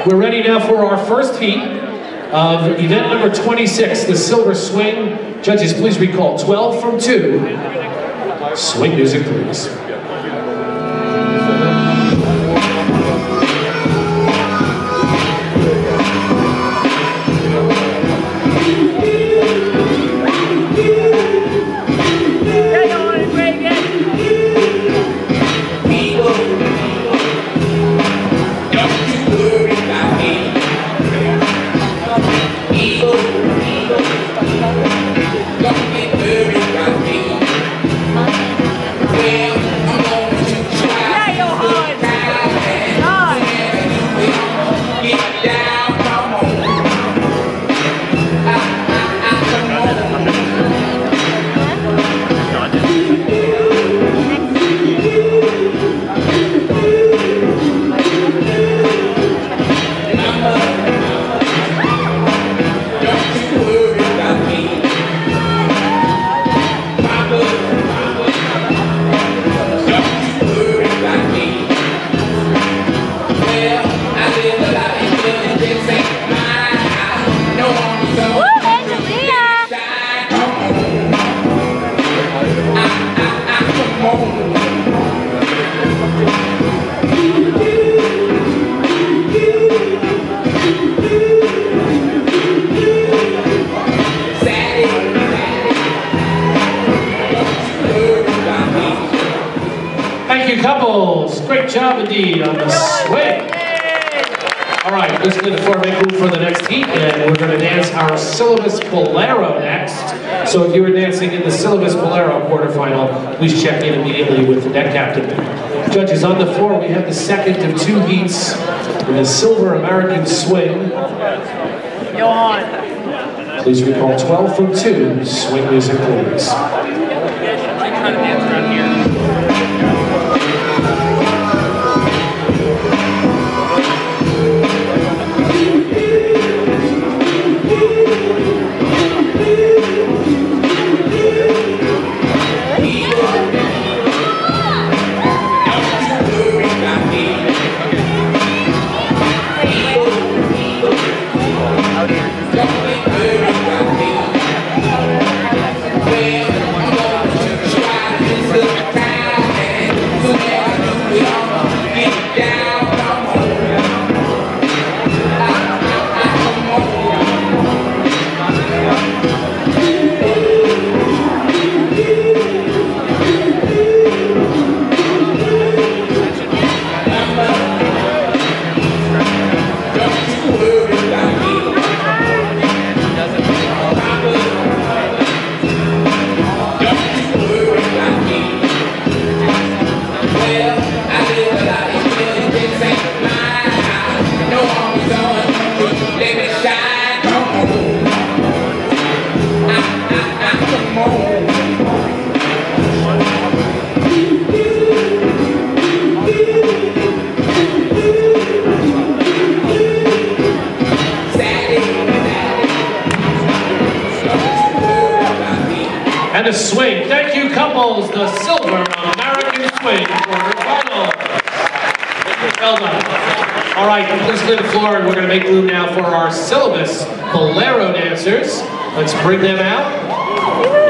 We're ready now for our first heat of event number 26, the Silver Swing. Judges, please recall 12 from 2. Swing music, please. Thank you, couples. Great job indeed on the swing. All right, let's get the floor, make room for the next heat, and we're going to dance our Syllabus Bolero next. So if you were dancing in the Syllabus Bolero quarterfinal, please check in immediately with the deck captain. Judges, on the floor, we have the second of 2 heats in the Silver American Swing. Go on. Please recall 12 from 2. Swing music, please. And a swing. Thank you, couples. The Silver American Swing quarterfinal. Well done. All right, please clear the floor, and we're going to make room now for our Syllabus Bolero dancers. Let's bring them out.